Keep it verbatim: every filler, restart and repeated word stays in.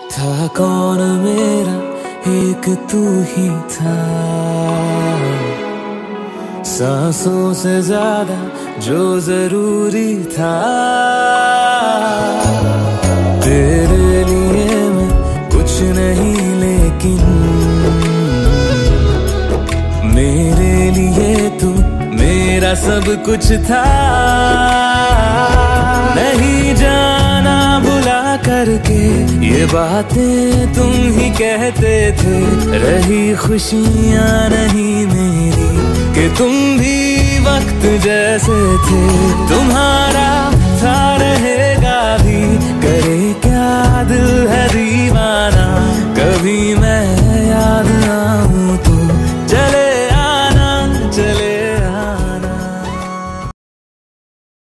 था कौन मेरा एक तू ही था, सांसों से ज्यादा जो जरूरी था। तेरे लिए मैं कुछ नहीं लेकिन मेरे लिए तू मेरा सब कुछ था। नहीं जाना भुला करके ये बातें तुम ही कहते थे, रही खुशियां नहीं मेरी कि तुम भी वक्त जैसे थे। तुम्हारा